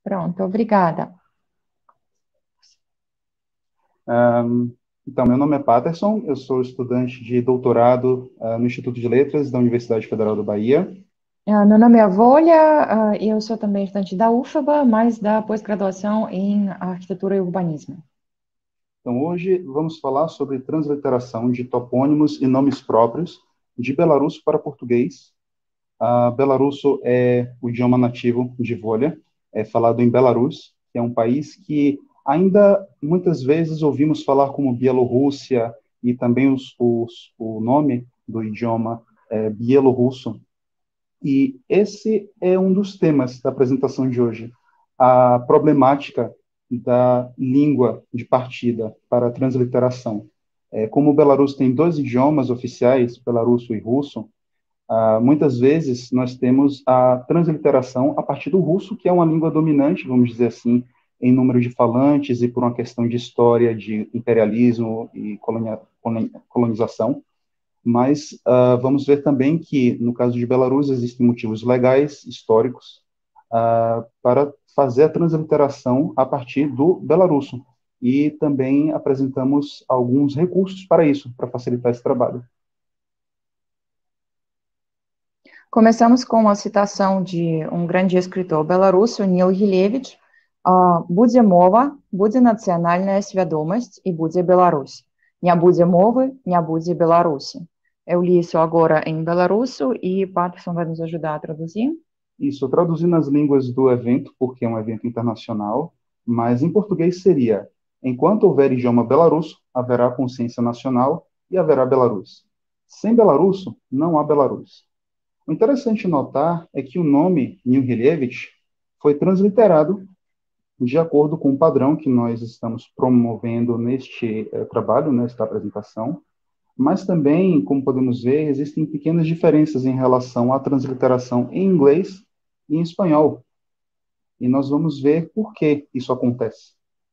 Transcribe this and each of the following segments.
Pronto, obrigada. Então, meu nome é Patterson, eu sou estudante de doutorado no Instituto de Letras da Universidade Federal da Bahia. Meu nome é Volha, eu sou também estudante da UFBA, mas da pós-graduação em Arquitetura e Urbanismo. Então, hoje vamos falar sobre transliteração de topônimos e nomes próprios de belarusso para português. Belarusso é o idioma nativo de Volha, é falado em Belarus, que é um país que ainda muitas vezes ouvimos falar como Bielorrússia, e também o nome do idioma é bielorrusso. E esse é um dos temas da apresentação de hoje, a problemática da língua de partida para a transliteração. Como o Belarus tem dois idiomas oficiais, belarusso e russo, muitas vezes nós temos a transliteração a partir do russo, que é uma língua dominante, vamos dizer assim, em número de falantes e por uma questão de história, de imperialismo e colonização. Mas vamos ver também que, no caso de Belarus, existem motivos legais, históricos, para fazer a transliteração a partir do belarusso. E também apresentamos alguns recursos para isso, para facilitar esse trabalho. Começamos com a citação de um grande escritor belarusso, Nil Hilevich, «Будзе мова, будзе нацыянальная свядомасць и будзе Беларусь. Не будзе мовы, не будзе Беларуси». Eu li isso agora em belarusso e Patterson vai nos ajudar a traduzir. Isso, eu traduzi nas línguas do evento, porque é um evento internacional, mas em português seria: enquanto houver idioma belarusso, haverá consciência nacional e haverá Belarus. Sem belarusso, não há Belarus. O interessante notar é que o nome Nilhilevich foi transliterado de acordo com o padrão que nós estamos promovendo neste trabalho, nesta apresentação, mas também, como podemos ver, existem pequenas diferenças em relação à transliteração em inglês e em espanhol. E nós vamos ver por que isso acontece.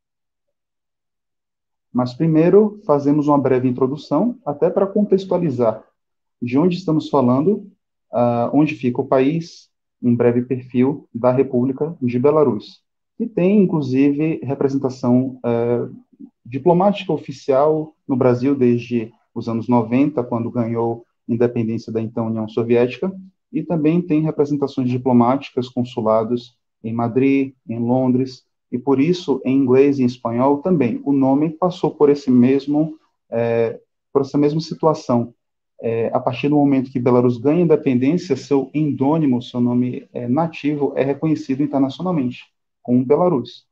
Mas primeiro, fazemos uma breve introdução, até para contextualizar de onde estamos falando, onde fica o país, um breve perfil da República de Belarus, que tem, inclusive, representação diplomática oficial no Brasil desde os anos 90, quando ganhou independência da então União Soviética, e também tem representações diplomáticas, consulados em Madrid, em Londres, e por isso, em inglês e em espanhol também, o nome passou por essa mesma situação. A partir do momento que Belarus ganha independência, seu endônimo, seu nome nativo, é reconhecido internacionalmente como Belarus.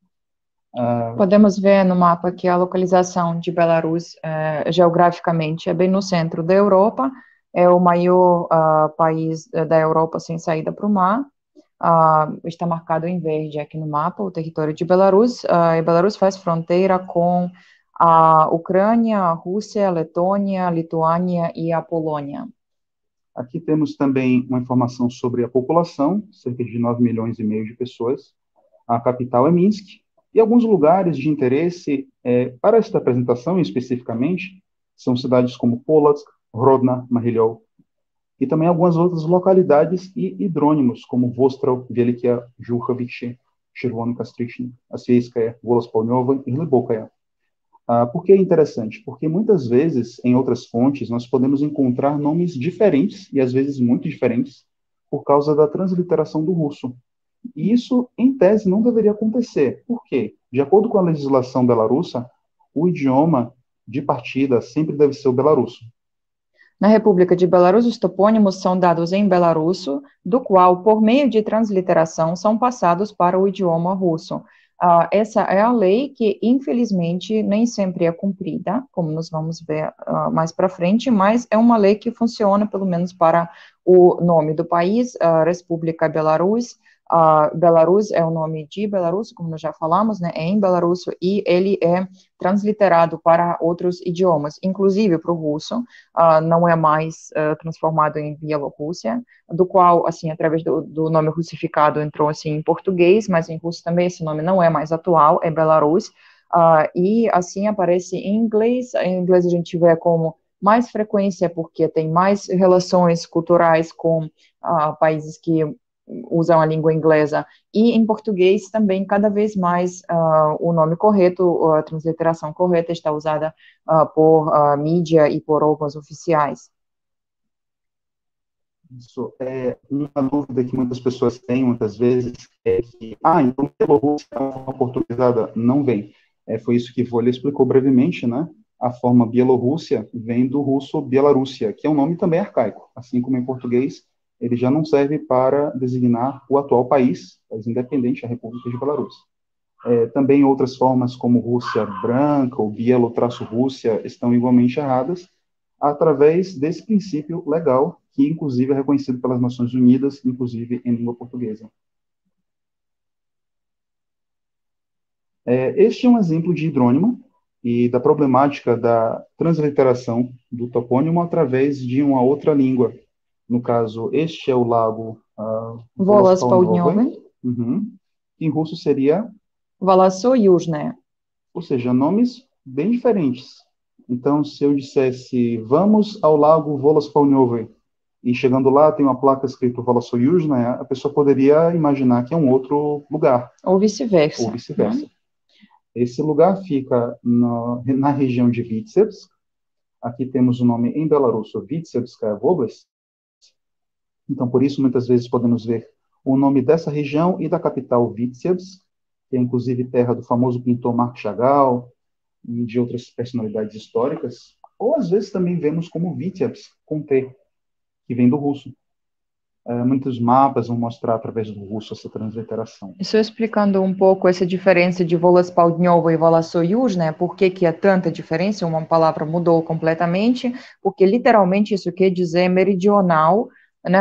Podemos ver no mapa que a localização de Belarus, geograficamente, é bem no centro da Europa, é o maior país da Europa sem saída para o mar, está marcado em verde aqui no mapa, o território de Belarus, e Belarus faz fronteira com a Ucrânia, a Rússia, a Letônia, a Lituânia e a Polônia. Aqui temos também uma informação sobre a população, cerca de 9 milhões e meio de pessoas. A capital é Minsk, e alguns lugares de interesse para esta apresentação, especificamente, são cidades como Polotsk, Rodna, Mahilov, e também algumas outras localidades e hidrônimos, como Vostrel, Velikia, Jurhovich, Chervono-Kastrichny, Asveiskaya, Volospolnova e Hlibokaya. Por que é interessante? Porque muitas vezes, em outras fontes, nós podemos encontrar nomes diferentes, e às vezes muito diferentes, por causa da transliteração do russo. E isso, em tese, não deveria acontecer. Por quê? De acordo com a legislação belarussa, o idioma de partida sempre deve ser o belarusso. Na República de Belarus, os topônimos são dados em belarusso, do qual, por meio de transliteração, são passados para o idioma russo. Essa é a lei que, infelizmente, nem sempre é cumprida, como nós vamos ver mais para frente, mas é uma lei que funciona, pelo menos para o nome do país, República Belarus. Belarus é o nome de Belarus, como nós já falamos, né, é em belarusso, e ele é transliterado para outros idiomas, inclusive para o russo, não é mais transformado em Bielorrússia, do qual, assim, através do nome russificado entrou, assim, em português, mas em russo também esse nome não é mais atual, é Belarus, e, assim, aparece em inglês a gente vê como mais frequência, porque tem mais relações culturais com países que usam a língua inglesa, e em português também, cada vez mais, o nome correto, a transliteração correta está usada por mídia e por órgãos oficiais. Isso é uma dúvida que muitas pessoas têm, muitas vezes, é que, então Bielorrússia é uma forma portuguesada. Não vem. Foi isso que Volia explicou brevemente, né? A forma Bielorrússia vem do russo Bielorrússia, que é um nome também arcaico. Assim como em português, ele já não serve para designar o atual país independente, a República de Belarus. Também outras formas, como Rússia branca ou Bielo-Rússia, estão igualmente erradas, através desse princípio legal, que inclusive é reconhecido pelas Nações Unidas, inclusive em língua portuguesa. Este é um exemplo de hidrônimo e da problemática da transliteração do topônimo através de uma outra língua. No caso, este é o lago Volos-Południowy. Em russo seria Волосо-Южное. Ou seja, nomes bem diferentes. Então, se eu dissesse, vamos ao Lago Volos-Południowy, e chegando lá tem uma placa escrito Volossoyuzhne, a pessoa poderia imaginar que é um outro lugar. Ou vice-versa. Ou vice-versa. Esse lugar fica na região de Vitebsk. Aqui temos o nome em belarusso, Vitebskaya Oblast. Então, por isso, muitas vezes podemos ver o nome dessa região e da capital Vitebsk, que é inclusive terra do famoso pintor Marc Chagall e de outras personalidades históricas, ou às vezes também vemos como Vitebsk, com T, que vem do russo. Muitos mapas vão mostrar através do russo essa transliteração. Isso explicando um pouco essa diferença de Volos-Południowy e Volossoyuzhne, por que há tanta diferença, uma palavra mudou completamente, porque literalmente isso quer dizer meridional, né,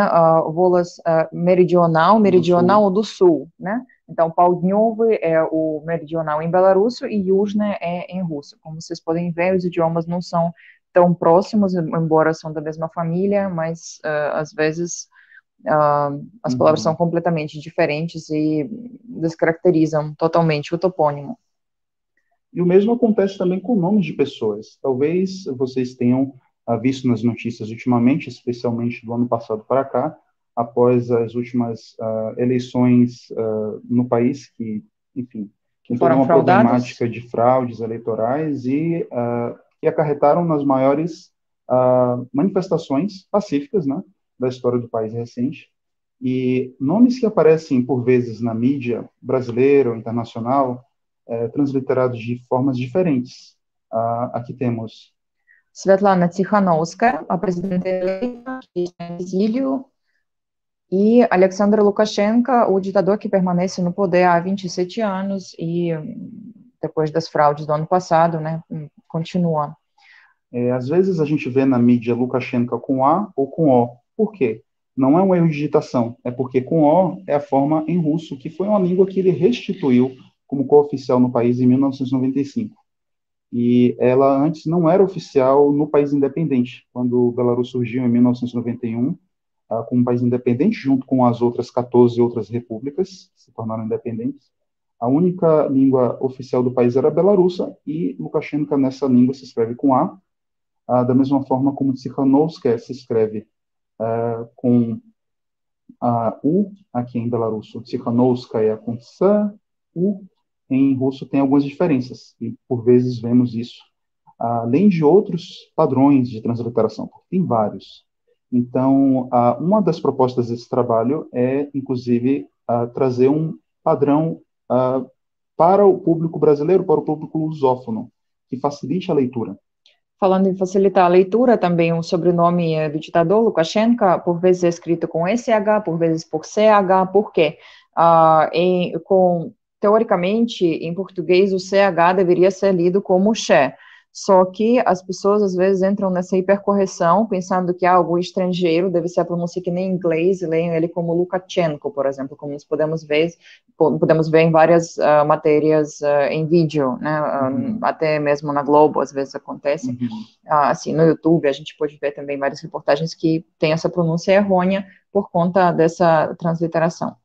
meridional do sul, né? Então, Południowy é o meridional em belarusso e Yuzhne é em russo. Como vocês podem ver, os idiomas não são tão próximos, embora são da mesma família, mas às vezes as palavras são completamente diferentes e descaracterizam totalmente o topônimo. E o mesmo acontece também com nomes de pessoas. Talvez vocês tenham visto nas notícias ultimamente, especialmente do ano passado para cá, após as últimas eleições no país, que, enfim, tem toda uma problemática de fraudes eleitorais e que acarretaram nas maiores manifestações pacíficas, né, da história do país recente. E nomes que aparecem, por vezes, na mídia brasileira ou internacional, transliterados de formas diferentes. Aqui temos Svetlana Tikhanovskaya, a presidente eleita, que está em exílio, e Alexander Lukashenko, o ditador que permanece no poder há 27 anos e, depois das fraudes do ano passado, né, continua. Às vezes a gente vê na mídia Lukashenko com A ou com O. Por quê? Não é um erro de digitação, é porque com O é a forma em russo, que foi uma língua que ele restituiu como co-oficial no país em 1995. E ela antes não era oficial no país independente, quando o Belarus surgiu em 1991, como um país independente, junto com as outras 14 outras repúblicas que se tornaram independentes. A única língua oficial do país era a belarussa, e Lukashenko nessa língua se escreve com A, da mesma forma como Tikhanovskaya se escreve com U, aqui em belarusso, Tikhanovskaya com Tsa, U, em russo tem algumas diferenças, e por vezes vemos isso, além de outros padrões de transliteração, porque tem vários. Então, uma das propostas desse trabalho é, inclusive, trazer um padrão para o público brasileiro, para o público lusófono, que facilite a leitura. Falando em facilitar a leitura, também o sobrenome do ditador, Lukashenko, por vezes é escrito com SH, por vezes por CH, por quê? Teoricamente, em português, o CH deveria ser lido como Che, só que as pessoas às vezes entram nessa hipercorreção, pensando que algo estrangeiro deve ser a pronúncia que nem em inglês, e leem ele como Lukashenko, por exemplo, como nós podemos ver em várias matérias em vídeo, né, até mesmo na Globo, às vezes acontece, assim, no YouTube, a gente pode ver também várias reportagens que tem essa pronúncia errônea por conta dessa transliteração.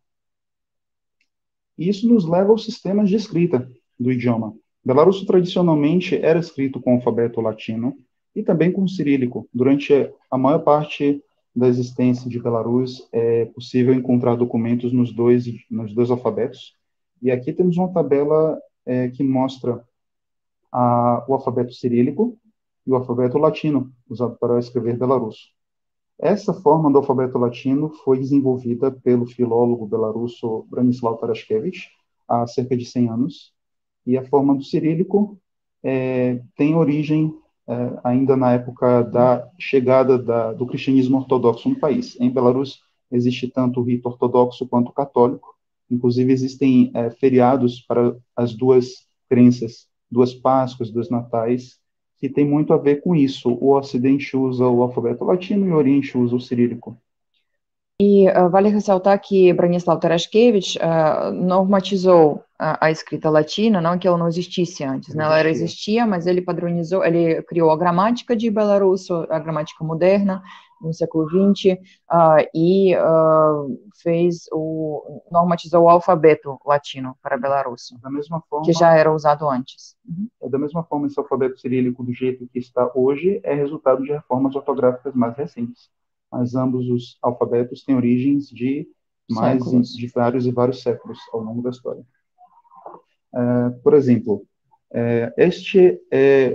Isso nos leva aos sistemas de escrita do idioma. Belarusso tradicionalmente era escrito com o alfabeto latino e também com o cirílico durante a maior parte da existência de Belarus, é possível encontrar documentos nos dois alfabetos. E aqui temos uma tabela que mostra o alfabeto cirílico e o alfabeto latino, usado para escrever belarusso. Essa forma do alfabeto latino foi desenvolvida pelo filólogo belarusso Branislav Tarashkevich há cerca de 100 anos, e a forma do cirílico tem origem ainda na época da chegada do cristianismo ortodoxo no país. Em Belarus existe tanto o rito ortodoxo quanto o católico, inclusive existem feriados para as duas crenças, duas Páscoas, dois Natais, que tem muito a ver com isso. O Ocidente usa o alfabeto latino e o Oriente usa o cirílico. E vale ressaltar que Branislav Tarashkevich normatizou a escrita latina, não que ela não existisse antes, né? Ela existia, mas ele padronizou, ele criou a gramática de belarusso, a gramática moderna, no século XX, e normatizou o alfabeto latino para belarusso, Da mesma forma, que já era usado antes. Da mesma forma, esse alfabeto cirílico, do jeito que está hoje, é resultado de reformas ortográficas mais recentes. Mas ambos os alfabetos têm origens de vários e vários séculos ao longo da história. Por exemplo, este é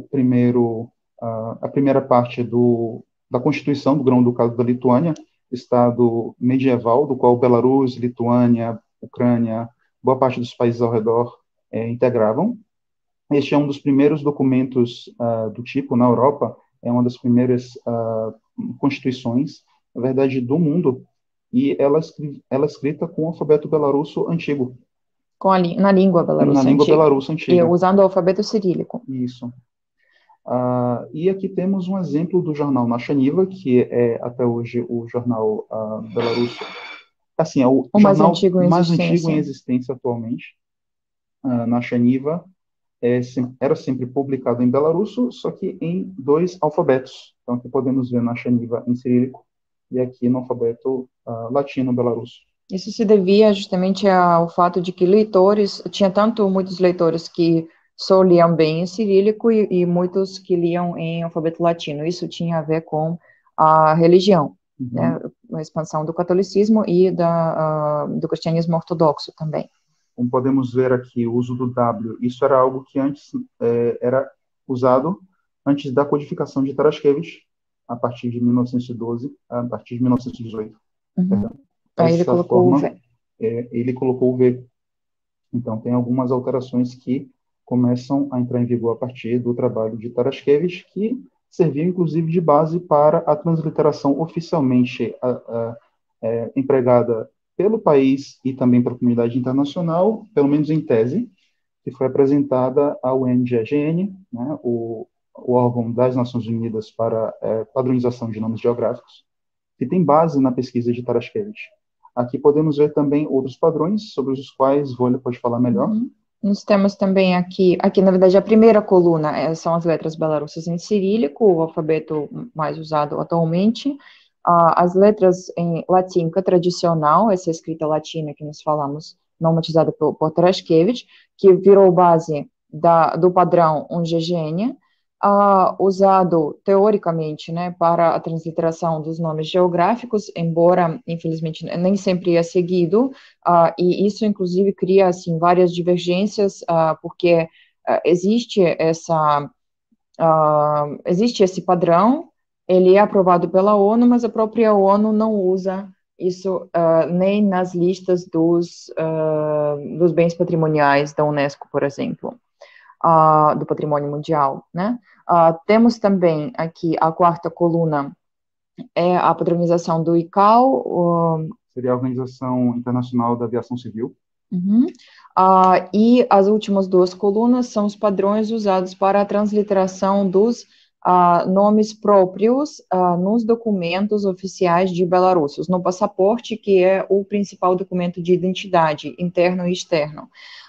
a primeira parte da Constituição do Grão-Ducado da Lituânia, Estado medieval, do qual Belarus, Lituânia, Ucrânia, boa parte dos países ao redor integravam. Este é um dos primeiros documentos do tipo na Europa, é uma das primeiras constituições, na verdade, do mundo, e ela é escrita com o alfabeto belarusso antigo. Na língua belarussa antiga. E usando o alfabeto cirílico. Isso. E aqui temos um exemplo do jornal Nacha Niva, que é até hoje o jornal belarusso, assim, é o jornal mais antigo em existência atualmente. Nacha Niva era sempre publicado em belarusso, só que em dois alfabetos. Então aqui podemos ver Nacha Niva em cirílico e aqui no alfabeto latino belarusso. Isso se devia justamente ao fato de que tinha muitos leitores que só liam bem em cirílico e muitos que liam em alfabeto latino. Isso tinha a ver com a religião, né, a expansão do catolicismo e do cristianismo ortodoxo também. Como podemos ver aqui, o uso do W, isso era algo que antes era usado antes da codificação de Tarashkevich, a partir de 1912, a partir de 1918. Aí ele colocou o V. Ele colocou o V. Então, tem algumas alterações que começam a entrar em vigor a partir do trabalho de Tarashkevich, que serviu, inclusive, de base para a transliteração oficialmente empregada pelo país e também pela comunidade internacional, pelo menos em tese, que foi apresentada ao UNGGN, né, o órgão das Nações Unidas para padronização de nomes geográficos, que tem base na pesquisa de Tarashkevich. Aqui podemos ver também outros padrões, sobre os quais Vôlei pode falar melhor. Nós temos também aqui, na verdade, a primeira coluna são as letras belarussas em cirílico, o alfabeto mais usado atualmente. As letras em latinca tradicional, essa escrita latina que nós falamos, normatizada por Tarashkevich, que virou base do padrão UNGGN, usado teoricamente, né, para a transliteração dos nomes geográficos, embora, infelizmente, nem sempre é seguido, e isso, inclusive, cria, assim, várias divergências, porque existe esse padrão, ele é aprovado pela ONU, mas a própria ONU não usa isso nem nas listas dos bens patrimoniais da Unesco, por exemplo, do patrimônio mundial, né? Temos também aqui a quarta coluna, é a padronização do ICAO. Seria a Organização Internacional da Aviação Civil. E as últimas duas colunas são os padrões usados para a transliteração dos nomes próprios nos documentos oficiais de Belarus, no passaporte, que é o principal documento de identidade, interno e externo.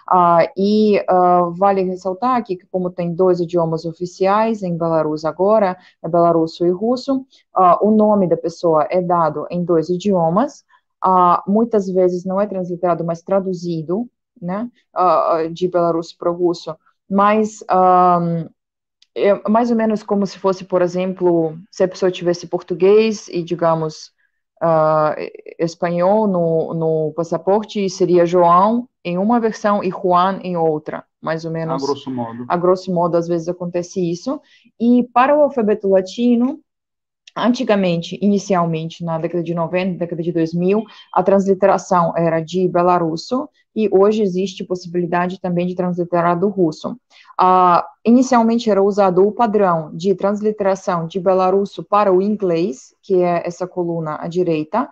Vale ressaltar aqui que, como tem dois idiomas oficiais em Belarus agora, é belarusso e russo, o nome da pessoa é dado em dois idiomas, muitas vezes não é transliterado, mas traduzido, né, de belarusso para o russo, mas É mais ou menos como se fosse, por exemplo, se a pessoa tivesse português e, digamos, uh, espanhol no passaporte, seria João em uma versão e Juan em outra, mais ou A menos, grosso modo. a grosso modo, às vezes acontece isso. E para o alfabeto latino, antigamente, inicialmente, na década de 90, década de 2000, a transliteração era de belarusso e hoje existe possibilidade também de transliterar do russo. Inicialmente era usado o padrão de transliteração de belarusso para o inglês, que é essa coluna à direita,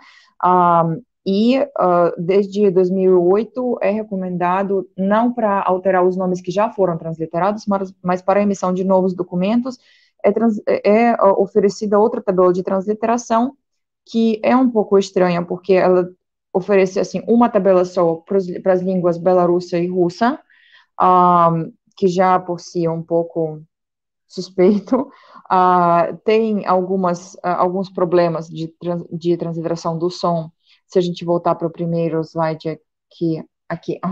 desde 2008 é recomendado não para alterar os nomes que já foram transliterados, mas para a emissão de novos documentos, é oferecida outra tabela de transliteração, que é um pouco estranha, porque ela oferece, assim, uma tabela só para as línguas belarussa e russa, que já por si é um pouco suspeito. Tem alguns problemas de transliteração do som, se a gente voltar para o primeiro slide aqui,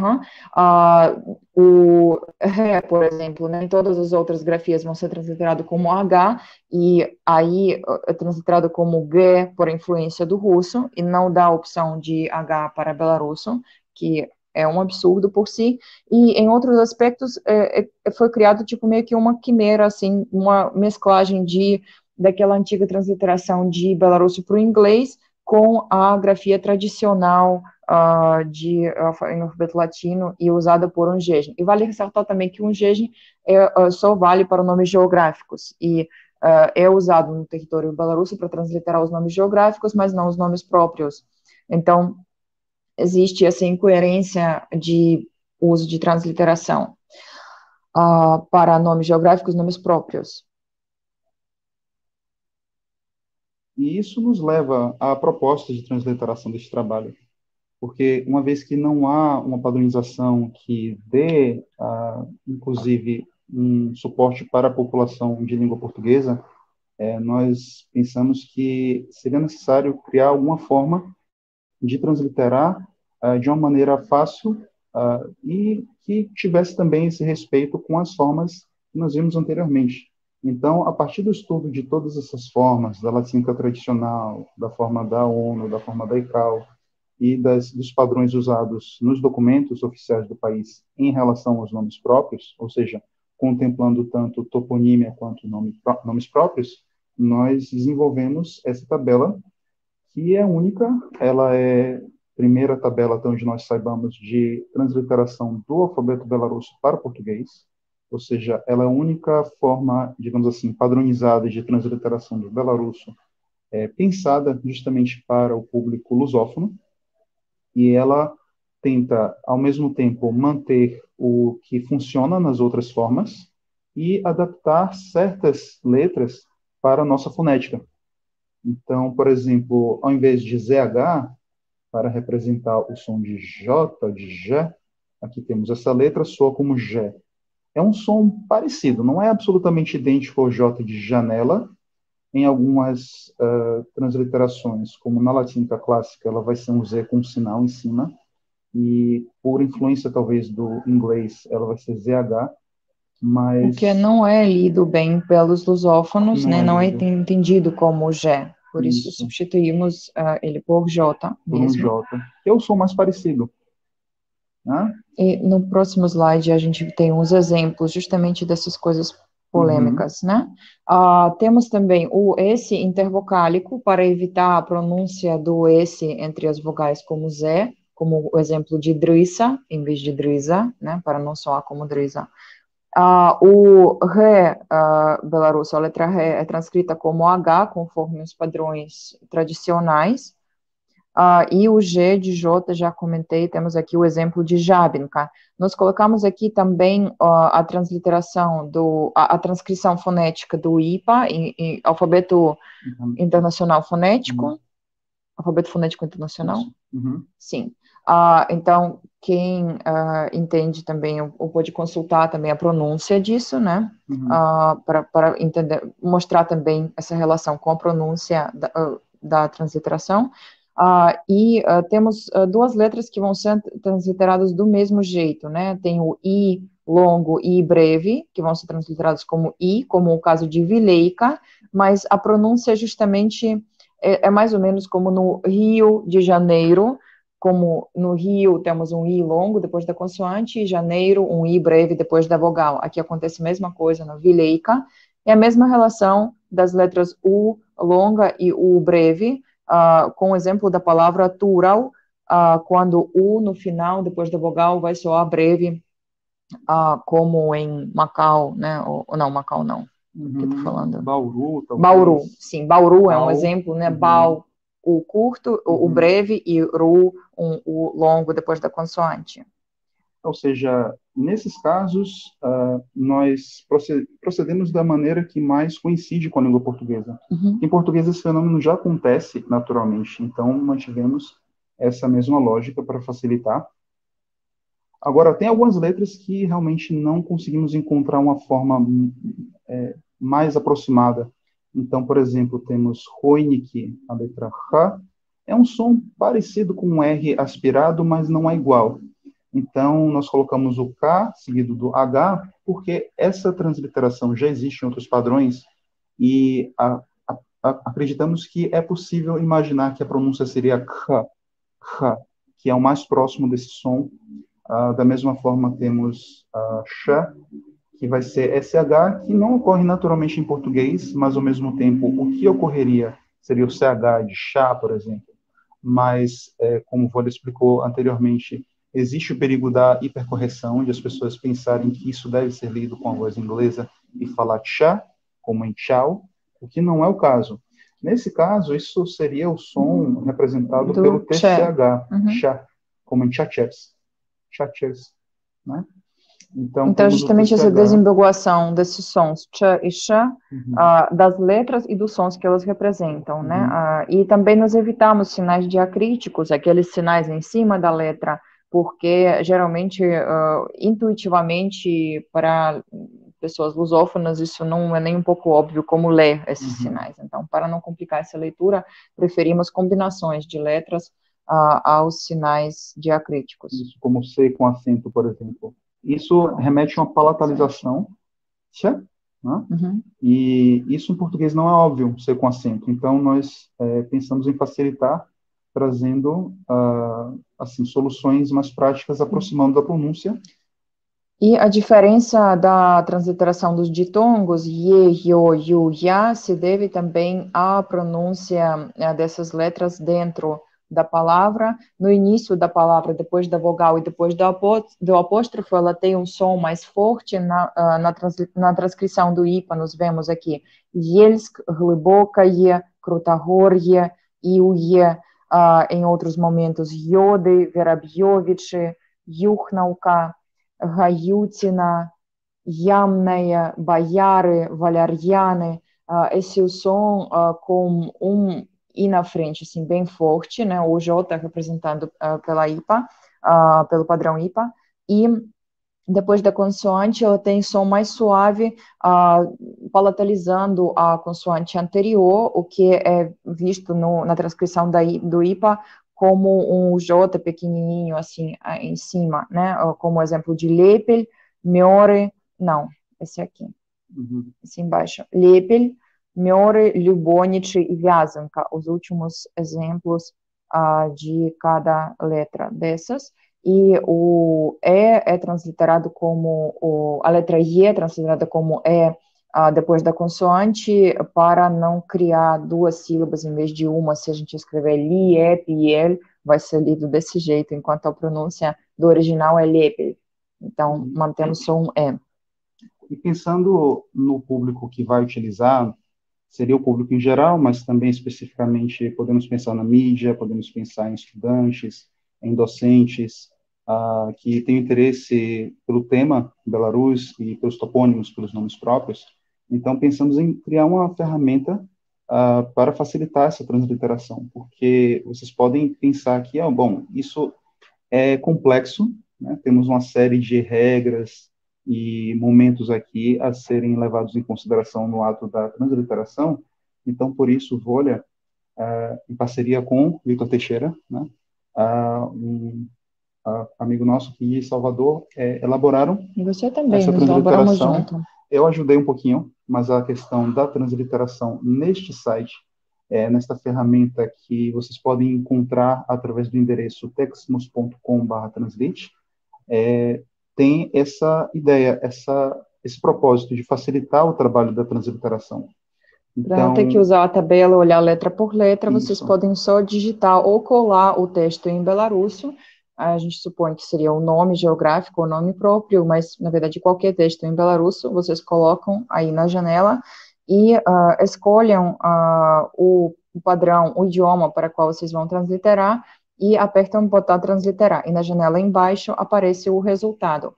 o ré, por exemplo, né, todas as outras grafias vão ser transliteradas como H, e aí é transliterado como G por influência do russo, e não dá a opção de H para belarusso, que é um absurdo por si, e em outros aspectos foi criado tipo meio que uma quimera, assim, uma mesclagem daquela antiga transliteração de belarusso para o inglês com a grafia tradicional em alfabeto latino e usada por Ungegen. E vale ressaltar também que Ungegen só vale para nomes geográficos e é usado no território belarusso para transliterar os nomes geográficos, mas não os nomes próprios. Então, existe essa incoerência de uso de transliteração para nomes geográficos, nomes próprios. E isso nos leva à proposta de transliteração deste trabalho, porque uma vez que não há uma padronização que dê, inclusive, um suporte para a população de língua portuguesa, nós pensamos que seria necessário criar alguma forma de transliterar de uma maneira fácil e que tivesse também esse respeito com as formas que nós vimos anteriormente. Então, a partir do estudo de todas essas formas, da latência tradicional, da forma da ONU, da forma da ICAO, e dos padrões usados nos documentos oficiais do país em relação aos nomes próprios, ou seja, contemplando tanto toponímia quanto nomes próprios, nós desenvolvemos essa tabela, que é única, ela é a primeira tabela, até onde nós saibamos, de transliteração do alfabeto belarusso para o português, ou seja, ela é a única forma, digamos assim, padronizada de transliteração do belarusso, pensada justamente para o público lusófono, e ela tenta, ao mesmo tempo, manter o que funciona nas outras formas e adaptar certas letras para a nossa fonética. Então, por exemplo, ao invés de ZH, para representar o som de J, de J, aqui temos essa letra, soa como J. É um som parecido, não é absolutamente idêntico ao J de janela. Em algumas transliterações, como na latência clássica, ela vai ser um Z com um sinal em cima, e por influência talvez do inglês, ela vai ser ZH, O que mas não é lido bem pelos lusófonos, não né, é não é lido. entendido como G. Por isso Isso, substituímos ele por J por um mesmo. J, que é o som mais parecido, né? E no próximo slide a gente tem uns exemplos justamente dessas coisas Uhum. polêmicas, né? Temos também o S intervocálico para evitar a pronúncia do S entre as vogais como Z, como o exemplo de Drissa, em vez de Drisa, né? Para não soar como Drisa. O Ré belarusso, a letra Ré é transcrita como H, conforme os padrões tradicionais. E o G de J, já comentei, temos aqui o exemplo de Jabinka. Nós colocamos aqui também a transliteração, a transcrição fonética do IPA, em alfabeto internacional fonético, alfabeto fonético internacional? Sim. Então, quem entende também, ou pode consultar também a pronúncia disso, né? Para entender, mostrar também essa relação com a pronúncia da transliteração. Temos duas letras que vão ser transliteradas do mesmo jeito, né? Tem o I longo e breve, que vão ser transliterados como I, como o caso de Vileica, mas a pronúncia justamente é mais ou menos como no Rio de Janeiro, como no Rio temos um I longo depois da consoante, e Janeiro, um I breve depois da vogal. Aqui acontece a mesma coisa no Vileica, é a mesma relação das letras U longa e U breve, com o exemplo da palavra tural, quando U no final, depois da vogal, vai soar breve, como em Macau, né? Ou não, Macau não. O que eu tô falando? Bauru, Bauru, talvez. sim, Bauru é um Bau. exemplo, né? Bau, o curto, o breve, e Ru, o longo depois da consoante. Ou seja, nesses casos, nós procedemos da maneira que mais coincide com a língua portuguesa. Em português, esse fenômeno já acontece naturalmente, então mantivemos essa mesma lógica para facilitar. Agora, tem algumas letras que realmente não conseguimos encontrar uma forma mais aproximada. Então, por exemplo, temos Hoinik, a letra H, é um som parecido com um R aspirado, mas não é igual. Então, nós colocamos o K seguido do H, porque essa transliteração já existe em outros padrões e acreditamos que é possível imaginar que a pronúncia seria K, K, que é o mais próximo desse som. Da mesma forma, temos Sh, que vai ser SH, que não ocorre naturalmente em português, mas, ao mesmo tempo, o que ocorreria seria o CH de chá, por exemplo. Mas, como o Vôlei explicou anteriormente, existe o perigo da hipercorreção, de as pessoas pensarem que isso deve ser lido com a voz inglesa e falar chá, como em tchau, o que não é o caso. Nesse caso, isso seria o som representado pelo TCH, chá, como em chachers, né? Então, temos o justamente essa TCH. desambiguação desses sons, ch e sh, das letras e dos sons que elas representam, né? E também nós evitamos sinais diacríticos, aqueles sinais em cima da letra, porque geralmente, intuitivamente, para pessoas lusófonas, isso não é nem um pouco óbvio como ler esses sinais. Então, para não complicar essa leitura, preferimos combinações de letras aos sinais diacríticos. Isso, como C com acento, por exemplo. Isso remete a uma palatalização, né? E isso em português não é óbvio, C com acento. Então, nós pensamos em facilitar, trazendo assim, soluções mais práticas, aproximando da pronúncia. E a diferença da transliteração dos ditongos, ye, yo, yu, ya, se deve também à pronúncia dessas letras dentro da palavra. No início da palavra, depois da vogal e depois do apóstrofo, ela tem um som mais forte. Na transcrição do IPA, nós vemos aqui Yelsk, Глубокое, Крутогорье, e o Ye, em outros momentos, Йоды, Верабьевичи, Юхнаука, Гаютина, Ямная, Бояры, Валярьяны, esse é o som com um I na frente, assim, bem forte, né, o J representado pela IPA, pelo padrão IPA, e depois da consoante ela tem som mais suave, palatalizando a consoante anterior, o que é visto na transcrição do IPA como um J pequenininho, assim, em cima, né? Como exemplo de Lepel, Miore, não, esse aqui, esse embaixo. Lepel, Miore, Любоничи e Вязанка, os últimos exemplos de cada letra dessas. E o E é transliterado como, a letra I é transliterada como E depois da consoante, para não criar duas sílabas em vez de uma. Se a gente escrever li, ep e el, vai ser lido desse jeito, enquanto a pronúncia do original é lepel. Então, mantemos só um E. E pensando no público que vai utilizar, seria o público em geral, mas também especificamente podemos pensar na mídia, podemos pensar em estudantes, em docentes, que têm interesse pelo tema Belarus e pelos topônimos, pelos nomes próprios. Então, pensamos em criar uma ferramenta para facilitar essa transliteração, porque vocês podem pensar que, bom, isso é complexo, né? Temos uma série de regras e momentos aqui a serem levados em consideração no ato da transliteração. Então, por isso, Volha, em parceria com Vitor Teixeira, né, amigo nosso aqui em Salvador, elaboraram E você também, essa nos elaboramos transliteração. junto. Eu ajudei um pouquinho, mas a questão da transliteração neste site, nesta ferramenta que vocês podem encontrar através do endereço texmus.com/translite, tem essa ideia, esse propósito de facilitar o trabalho da transliteração. Para não ter que Então, usar a tabela, olhar letra por letra, vocês isso. podem só digitar ou colar o texto em belarusso. A gente supõe que seria o nome geográfico, o nome próprio, mas, na verdade, qualquer texto em belarusso, vocês colocam aí na janela e escolham o padrão, o idioma para qual vocês vão transliterar e apertam o botão transliterar. E na janela embaixo aparece o resultado.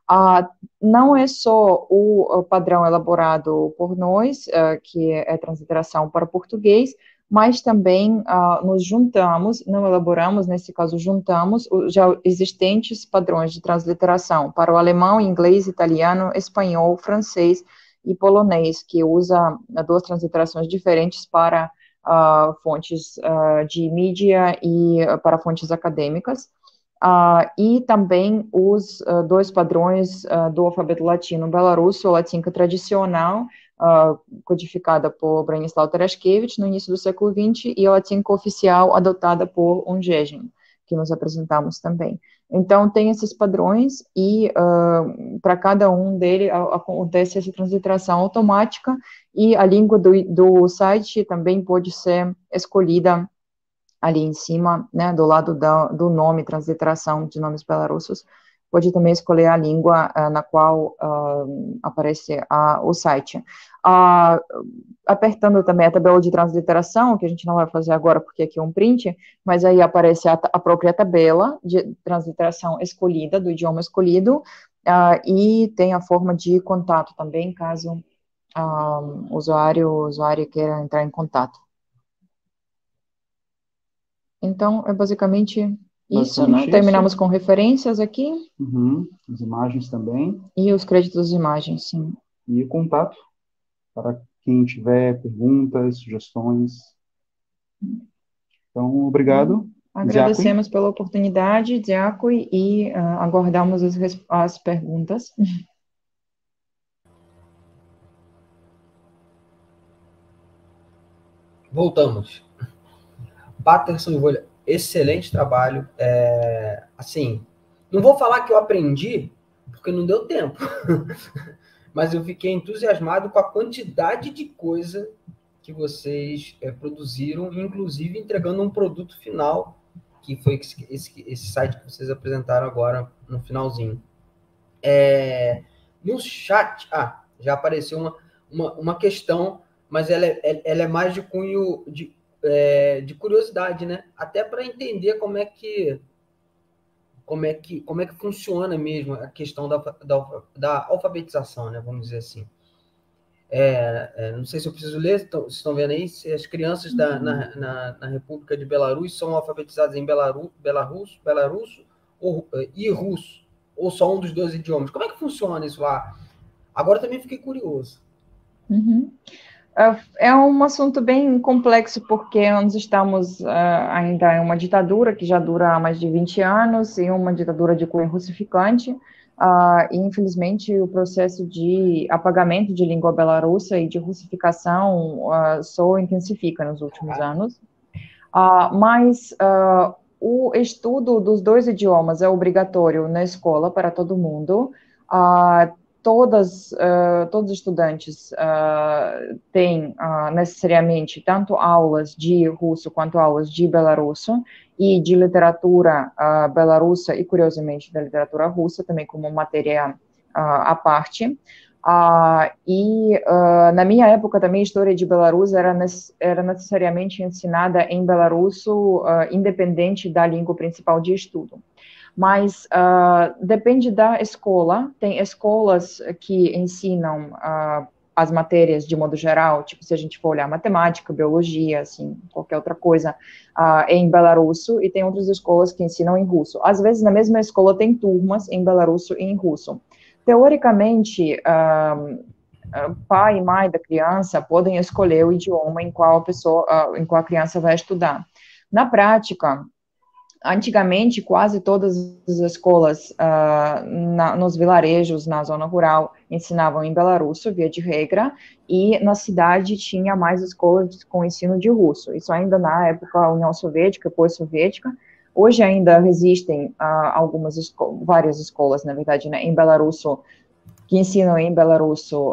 Não é só o padrão elaborado por nós, que é transliteração para português, mas também nos juntamos, não elaboramos, nesse caso juntamos, já existentes padrões de transliteração para o alemão, inglês, italiano, espanhol, francês e polonês, que usa duas transliterações diferentes para fontes de mídia e para fontes acadêmicas. E também os dois padrões do alfabeto latino belarusso, o latinca tradicional, codificada por Branislav Terashkevich no início do século XX, e a latinca oficial adotada por Ungegen, que nós apresentamos também. Então, tem esses padrões, e para cada um deles acontece essa transliteração automática, e a língua do site também pode ser escolhida ali em cima, né, do lado do nome, transliteração de nomes belarussos, pode também escolher a língua na qual aparece o site. Apertando também a tabela de transliteração, que a gente não vai fazer agora porque aqui é um print, mas aí aparece a própria tabela de transliteração escolhida, do idioma escolhido, e tem a forma de contato também, caso o usuário queira entrar em contato. Então, é basicamente isso, né? Basicamente Terminamos isso. com referências aqui. Uhum. As imagens também. E os créditos de imagens, sim. E o contato para quem tiver perguntas, sugestões. Então, obrigado, Ziakui. Agradecemos pela oportunidade, Diaco, e aguardamos as perguntas. Voltamos. Patterson e Volha, excelente trabalho. Assim, não vou falar que eu aprendi, porque não deu tempo. Mas eu fiquei entusiasmado com a quantidade de coisa que vocês produziram, inclusive entregando um produto final, que foi esse site que vocês apresentaram agora no finalzinho. No chat, já apareceu uma questão, mas ela é mais de cunho de curiosidade, né? Até para entender como é que funciona mesmo a questão da alfabetização, né? Vamos dizer assim. Não sei se eu preciso ler, vocês estão vendo aí, se as crianças na República de Belarus são alfabetizadas em belarusso e russo, ou só um dos dois idiomas. Como é que funciona isso lá? Agora também fiquei curioso. Uhum. É um assunto bem complexo, porque nós estamos ainda em uma ditadura que já dura há mais de 20 anos, e uma ditadura de cunho russificante, e infelizmente o processo de apagamento de língua belarussa e de russificação só intensifica nos últimos anos. Mas o estudo dos dois idiomas é obrigatório na escola para todo mundo. Todos os estudantes têm necessariamente tanto aulas de russo quanto aulas de belarusso e de literatura belarussa e, curiosamente, da literatura russa, também como matéria à parte. Na minha época também, a história de Belarus era necessariamente ensinada em belarusso, independente da língua principal de estudo. Mas depende da escola. Tem escolas que ensinam as matérias de modo geral, tipo, se a gente for olhar matemática, biologia, assim, qualquer outra coisa, em belarusso, e tem outras escolas que ensinam em russo. Às vezes, na mesma escola, tem turmas em belarusso e em russo. Teoricamente, pai e mãe da criança podem escolher o idioma em qual a criança vai estudar. Na prática, Antigamente, quase todas as escolas nos vilarejos, na zona rural, ensinavam em belarusso, via de regra, e na cidade tinha mais escolas com ensino de russo. Isso ainda na época da União Soviética, pós-soviética. Hoje ainda existem várias escolas, na verdade, né, em belarusso, que ensinam em belarusso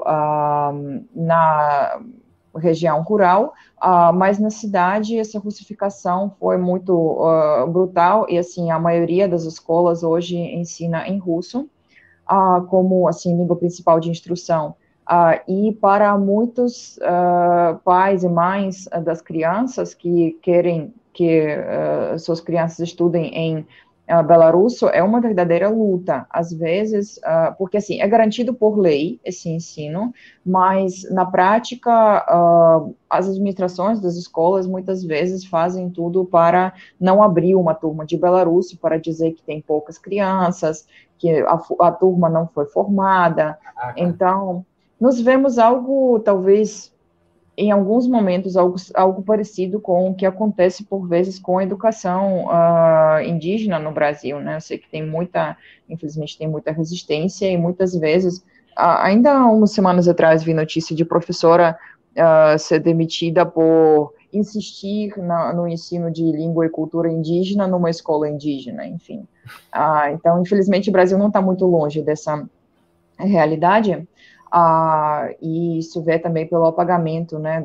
na região rural, mas na cidade essa russificação foi muito brutal, e assim, a maioria das escolas hoje ensina em russo, como assim, língua principal de instrução. E para muitos pais e mães das crianças que querem que suas crianças estudem em belarusso, é uma verdadeira luta, às vezes, porque assim, é garantido por lei esse ensino, mas na prática, as administrações das escolas muitas vezes fazem tudo para não abrir uma turma de belarusso, para dizer que tem poucas crianças, que a turma não foi formada. Então, nos vemos algo, talvez, em alguns momentos, algo parecido com o que acontece, por vezes, com a educação indígena no Brasil, né? Eu sei que infelizmente, tem muita resistência, e muitas vezes, ainda há umas semanas atrás, vi notícia de professora ser demitida por insistir no ensino de língua e cultura indígena numa escola indígena, enfim. Então, infelizmente, o Brasil não está muito longe dessa realidade, e isso vê também pelo apagamento, né,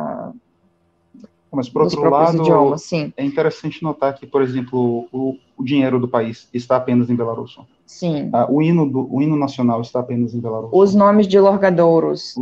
Mas, por dos outro próprios lado, idiomas, sim. é interessante notar que, por exemplo, o dinheiro do país está apenas em belarusso. Sim. O hino nacional está apenas em belarusso. Os nomes de logradouros.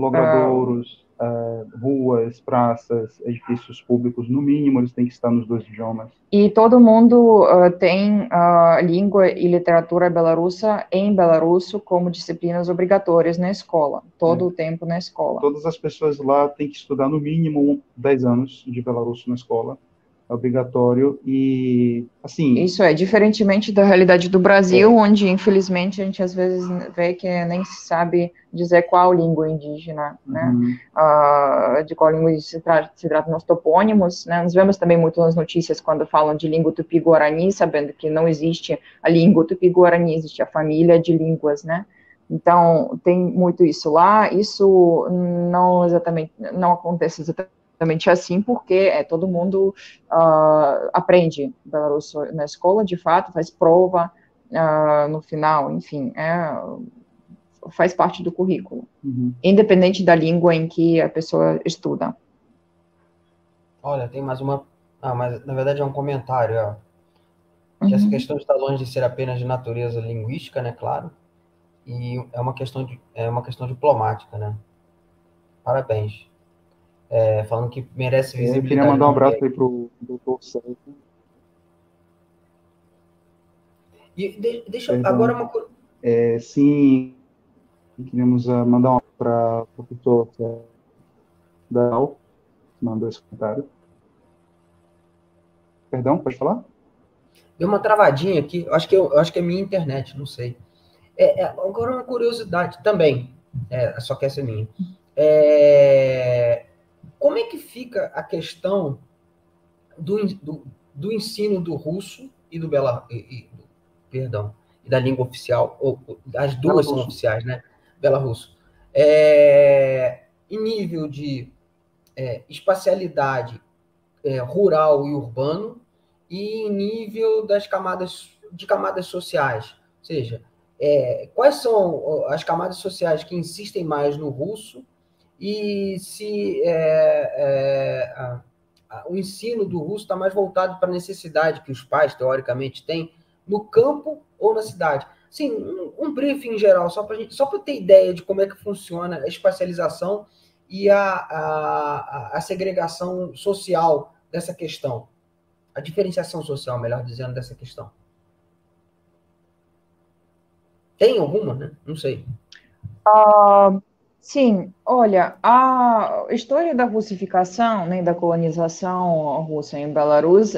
Ruas, praças, edifícios públicos, no mínimo, eles têm que estar nos 2 idiomas. E todo mundo tem língua e literatura belarussa em belarusso como disciplinas obrigatórias na escola, todo o tempo na escola. Todas as pessoas lá têm que estudar no mínimo 10 anos de belarusso na escola, é obrigatório, e, assim... Isso é, diferentemente da realidade do Brasil, onde, infelizmente, a gente às vezes vê que nem se sabe dizer qual língua indígena, né, de qual língua se trata nos topônimos, né, nós vemos também muito nas notícias quando falam de língua tupi-guarani, sabendo que não existe a língua tupi-guarani, existe a família de línguas, né, então tem muito isso lá. Isso não acontece exatamente assim, porque todo mundo aprende belarusso na escola, de fato, faz prova no final, enfim, faz parte do currículo, independente da língua em que a pessoa estuda. Olha, tem mais uma... mas na verdade é um comentário, ó. Que essa questão está longe de ser apenas de natureza linguística, né, claro, e é uma questão diplomática, né. Parabéns. Falando que merece visibilidade. Eu queria mandar um abraço aí pro Dr. Sérgio. E deixa agora uma coisa. Sim, queríamos mandar um abraço para o professor Dal, que mandou esse comentário. Perdão, pode falar? Deu uma travadinha aqui, eu acho que é minha internet, não sei. Agora uma curiosidade também, só que essa é minha. Como é que fica a questão do ensino do russo e do e da língua oficial, ou as duas são oficiais, né? Belarusso. Em nível de espacialidade rural e urbano, e em nível das camadas sociais. Ou seja, quais são as camadas sociais que insistem mais no russo, e se o ensino do russo está mais voltado para a necessidade que os pais, teoricamente, têm no campo ou na cidade. Sim, um briefing geral, só para ter ideia de como é que funciona a espacialização e a segregação social dessa questão. A diferenciação social, melhor dizendo, dessa questão. Tem alguma, né? Não sei. Sim, olha, a história da russificação, né, da colonização russa em Belarus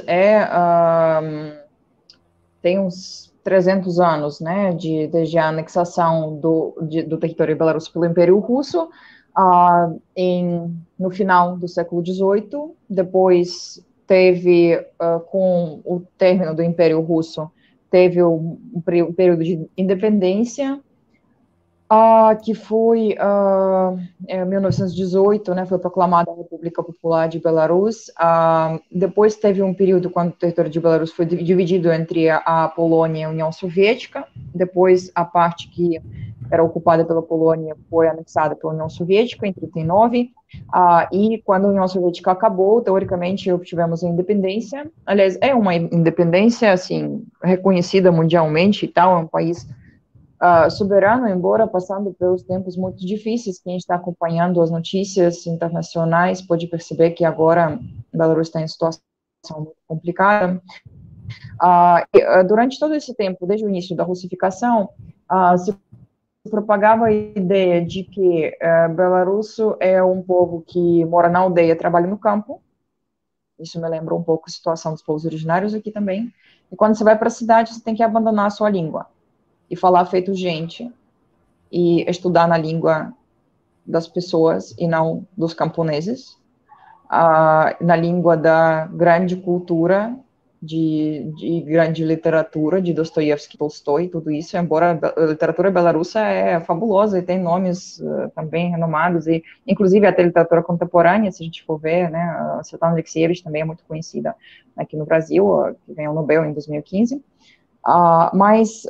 tem uns 300 anos, né, desde a anexação do território belarusso pelo Império Russo, no final do século XVIII, depois teve, com o término do Império Russo, teve um período de independência, que foi em 1918, né, foi proclamada a República Popular de Belarus. Depois teve um período quando o território de Belarus foi dividido entre a Polônia e a União Soviética. Depois, a parte que era ocupada pela Polônia foi anexada pela União Soviética em 1939. E quando a União Soviética acabou, teoricamente, obtivemos a independência. Aliás, é uma independência, assim, reconhecida mundialmente e tal, é um país soberano, embora passando pelos tempos muito difíceis. Quem está acompanhando as notícias internacionais pode perceber que agora Belarus está em situação muito complicada. Durante todo esse tempo, desde o início da russificação, se propagava a ideia de que belarusso é um povo que mora na aldeia, trabalha no campo. Isso me lembra um pouco a situação dos povos originários aqui também. E quando você vai para a cidade, você tem que abandonar a sua língua e falar feito gente, e estudar na língua das pessoas e não dos camponeses, na língua da grande cultura, de grande literatura, de Dostoiévski, Tolstói, tudo isso, embora a literatura belarussa é fabulosa e tem nomes também renomados, e inclusive até literatura contemporânea, se a gente for ver, né, a Svetlana Alexievich também é muito conhecida aqui no Brasil, que ganhou o Nobel em 2015, mas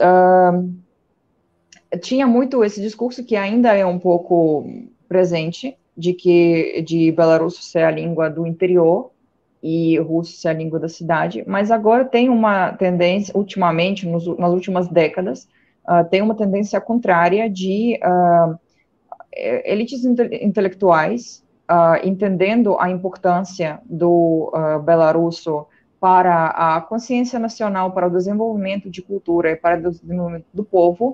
tinha muito esse discurso que ainda é um pouco presente, de belarusso ser a língua do interior e russo ser a língua da cidade, mas agora tem uma tendência, ultimamente, nas últimas décadas, tem uma tendência contrária de elites intelectuais entendendo a importância do belarusso para a consciência nacional, para o desenvolvimento de cultura e para o desenvolvimento do povo,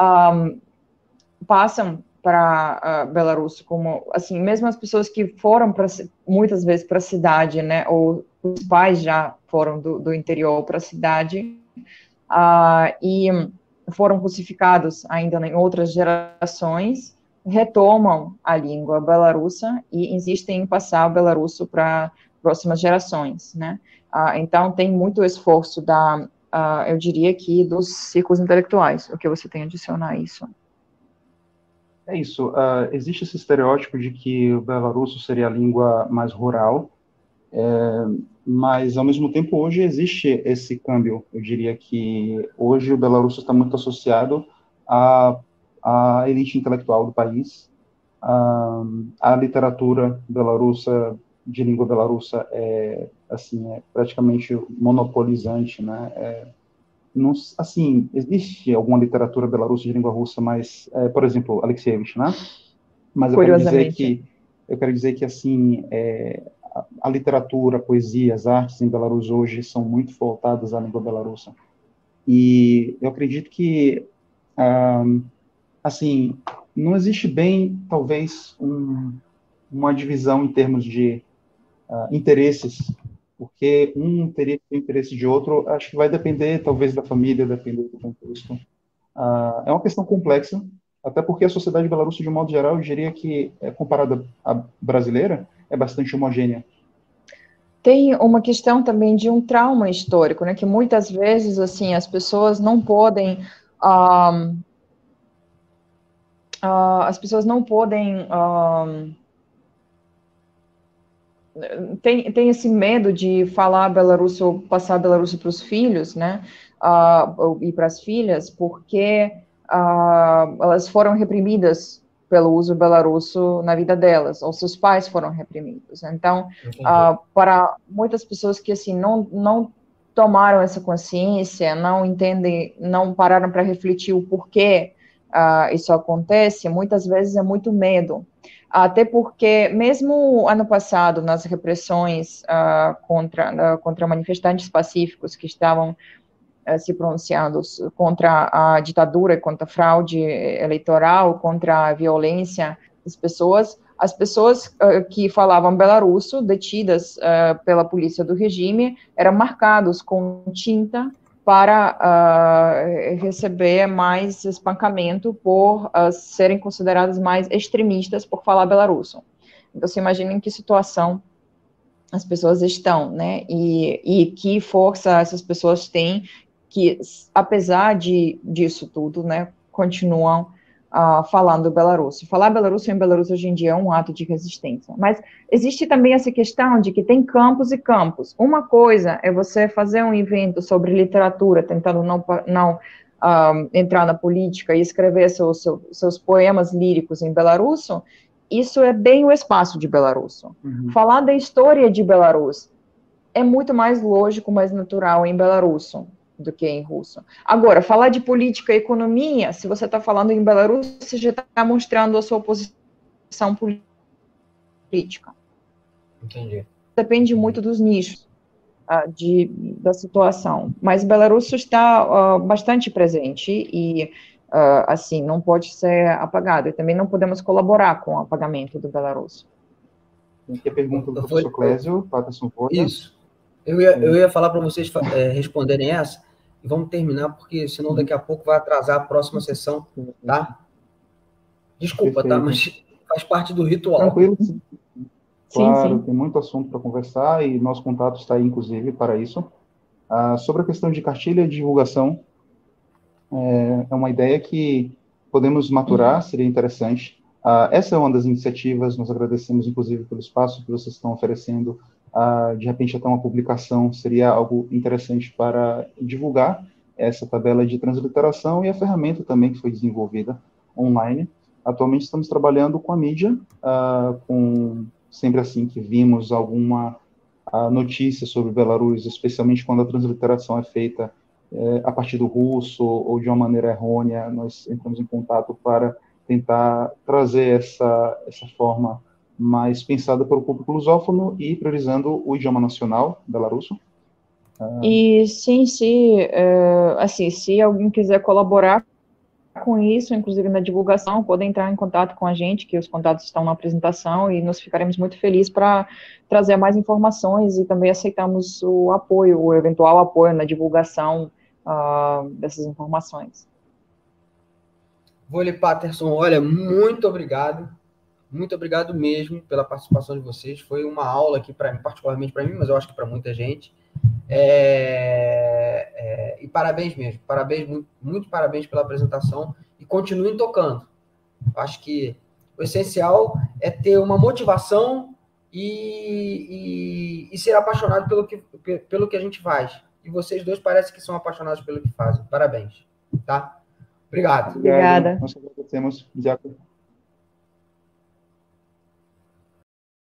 passam para Belarus como, assim, mesmo as pessoas que foram muitas vezes para a cidade, né, ou os pais já foram do interior para a cidade, e foram russificados ainda em outras gerações, retomam a língua belarussa e insistem em passar o belarusso para próximas gerações, né. Então, tem muito esforço eu diria que dos círculos intelectuais. O que você tem a adicionar a isso? É isso. Existe esse estereótipo de que o belarusso seria a língua mais rural, mas, ao mesmo tempo, hoje existe esse câmbio. Eu diria que hoje o belarusso está muito associado à elite intelectual do país. A literatura belarussa, de língua belarussa, é praticamente monopolizante, né? Não, assim, existe alguma literatura belarussa de língua russa, mas, por exemplo, Alexievich, né? Mas eu quero dizer que assim, a literatura, a poesia, as artes em Belarus hoje são muito voltadas à língua belarussa. E eu acredito que, assim, não existe bem, talvez, uma divisão em termos de interesses, porque um teria que ter interesse de outro, acho que vai depender, talvez, da família, depender do contexto. É uma questão complexa, até porque a sociedade belarussa, de um modo geral, eu diria que, comparada à brasileira, é bastante homogênea. Tem uma questão também de um trauma histórico, né, que muitas vezes, assim, as pessoas não podem... as pessoas não podem... tem esse medo de falar belarusso, passar belarusso para os filhos, né, e para as filhas, porque elas foram reprimidas pelo uso belarusso na vida delas, ou seus pais foram reprimidos. Então, para muitas pessoas que, assim, não tomaram essa consciência, não entendem, não pararam para refletir o porquê isso acontece, muitas vezes é muito medo. Até porque, mesmo ano passado, nas repressões contra manifestantes pacíficos que estavam se pronunciando contra a ditadura, contra a fraude eleitoral, contra a violência das pessoas, as pessoas que falavam belarusso, detidas pela polícia do regime, eram marcados com tinta para receber mais espancamento por serem consideradas mais extremistas por falar belarusso. Então, você imagina em que situação as pessoas estão, né, e que força essas pessoas têm, que, apesar disso tudo, né, continuam falando belarusso. Falar belarusso em Belarus hoje em dia é um ato de resistência. Mas existe também essa questão de que tem campos e campos. Uma coisa é você fazer um evento sobre literatura, tentando não entrar na política e escrever seus poemas líricos em belarusso. Isso é bem o espaço de belarusso. Uhum. Falar da história de Belarus é muito mais lógico, mais natural em belarusso do que em russo. Agora, falar de política e economia, se você está falando em Belarus, você já está mostrando a sua posição política. Entendi. Depende muito dos nichos da situação. Mas Belarus está bastante presente e, assim, não pode ser apagado. E também não podemos colaborar com o apagamento do Belarus. Tem aqui a pergunta do professor Clésio, Patterson Voda. Isso. Eu ia falar para vocês responderem essa, e vamos terminar, porque senão daqui a pouco vai atrasar a próxima sessão, tá? Desculpa, Perfeito. tá? Mas faz parte do ritual. Tranquilo. Claro, sim. tem muito assunto para conversar e nosso contato está aí, inclusive, para isso. Sobre a questão de cartilha de divulgação, é uma ideia que podemos maturar, seria interessante. Essa é uma das iniciativas, nós agradecemos, inclusive, pelo espaço que vocês estão oferecendo. De repente, até uma publicação seria algo interessante para divulgar essa tabela de transliteração e a ferramenta também que foi desenvolvida online. Atualmente, estamos trabalhando com a mídia, sempre assim que vimos alguma notícia sobre Belarus, especialmente quando a transliteração é feita a partir do russo ou de uma maneira errônea, nós entramos em contato para tentar trazer essa forma mais pensada para o público lusófono e priorizando o idioma nacional belarusso. E sim, assim, se alguém quiser colaborar com isso, inclusive na divulgação, podem entrar em contato com a gente, que os contatos estão na apresentação, e nós ficaremos muito felizes para trazer mais informações e também aceitamos o apoio, o eventual apoio na divulgação dessas informações. Vôlei Patterson, olha, muito obrigado mesmo pela participação de vocês. Foi uma aula aqui, particularmente para mim, mas eu acho que para muita gente. E parabéns mesmo, muito parabéns pela apresentação e continuem tocando. Acho que o essencial é ter uma motivação e ser apaixonado pelo que a gente faz. E vocês dois parecem que são apaixonados pelo que fazem. Parabéns, tá? Obrigado. Obrigada. Nós agradecemos, Diaco.